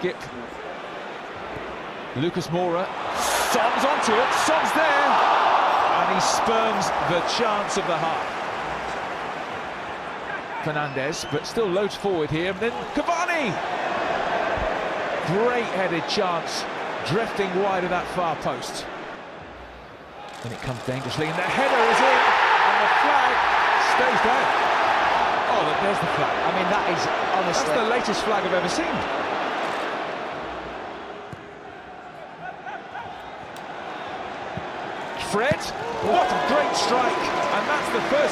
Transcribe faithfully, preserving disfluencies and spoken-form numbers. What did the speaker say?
skip. Lucas Moura, Son's onto it, Son's there, and he spurns the chance of the half. Fernandez, but still loads forward here, and then Cavani! Great headed chance, drifting wide of that far post. And it comes dangerously, and the header is in, and the flag stays down. Oh, look, there's the flag. I mean, that is honestly... That's the latest flag I've ever seen. Fred, what a great strike, and that's the first